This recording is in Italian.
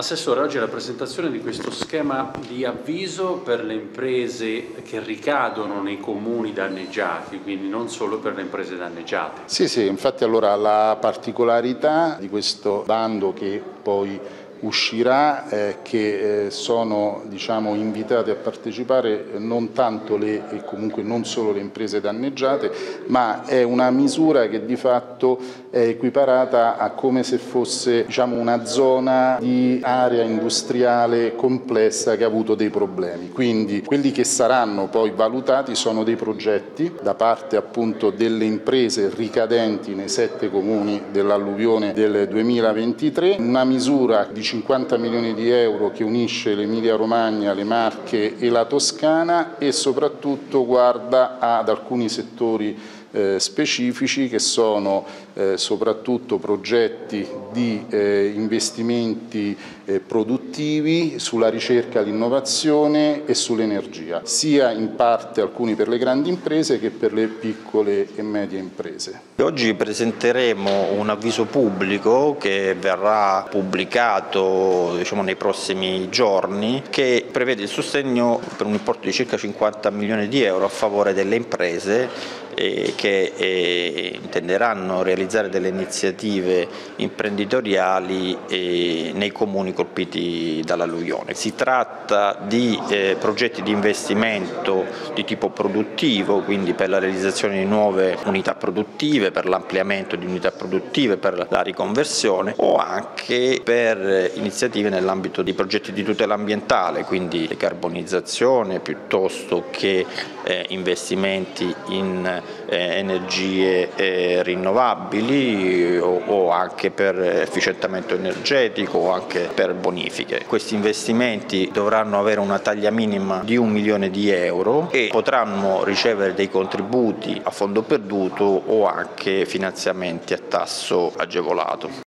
Assessore, oggi è la presentazione di questo schema di avviso per le imprese che ricadono nei comuni danneggiati, quindi non solo per le imprese danneggiate. Sì, infatti allora la particolarità di questo bando che poi uscirà che sono invitate a partecipare non tanto e comunque non solo le imprese danneggiate, ma è una misura che di fatto è equiparata a come se fosse una zona di area industriale complessa che ha avuto dei problemi. Quindi quelli che saranno poi valutati sono dei progetti da parte appunto delle imprese ricadenti nei 7 comuni dell'alluvione del 2023, una misura di 50 milioni di euro che unisce l'Emilia Romagna, le Marche e la Toscana e soprattutto guarda ad alcuni settori specifici che sono soprattutto progetti di investimenti produttivi sulla ricerca, l'innovazione e sull'energia, sia in parte alcuni per le grandi imprese che per le piccole e medie imprese. Oggi presenteremo un avviso pubblico che verrà pubblicato nei prossimi giorni, che prevede il sostegno per un importo di circa 50 milioni di euro a favore delle imprese che intenderanno realizzare delle iniziative imprenditoriali nei comuni colpiti dall'alluvione. Si tratta di progetti di investimento di tipo produttivo, quindi per la realizzazione di nuove unità produttive, per l'ampliamento di unità produttive, per la riconversione o anche per iniziative nell'ambito di progetti di tutela ambientale, quindi decarbonizzazione piuttosto che investimenti in energie rinnovabili o anche per efficientamento energetico o anche per bonifiche. Questi investimenti dovranno avere una taglia minima di 1 milione di euro e potranno ricevere dei contributi a fondo perduto o anche finanziamenti a tasso agevolato.